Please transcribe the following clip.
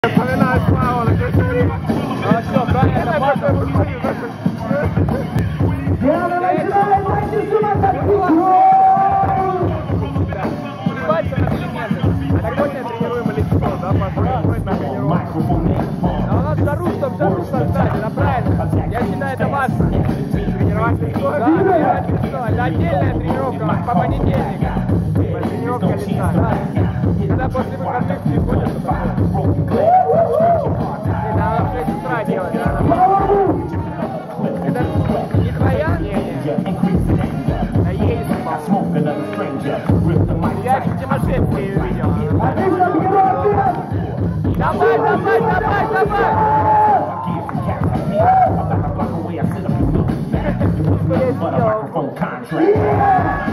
Вспоминаю Павла, ну все, правильно, а у нас жару сзади, да, правильно? Я считаю, это важно. Тренировать лицо? Да, тренировать лицо. Это отдельная тренировка по понедельникам. Тренировка лица. Когда после выходных приходят, то это надо в 6 утра делать, это не твоя? Да есть, я чуть Тимошевский ее видел. Давай, давай, давай, давай! Что я сделал?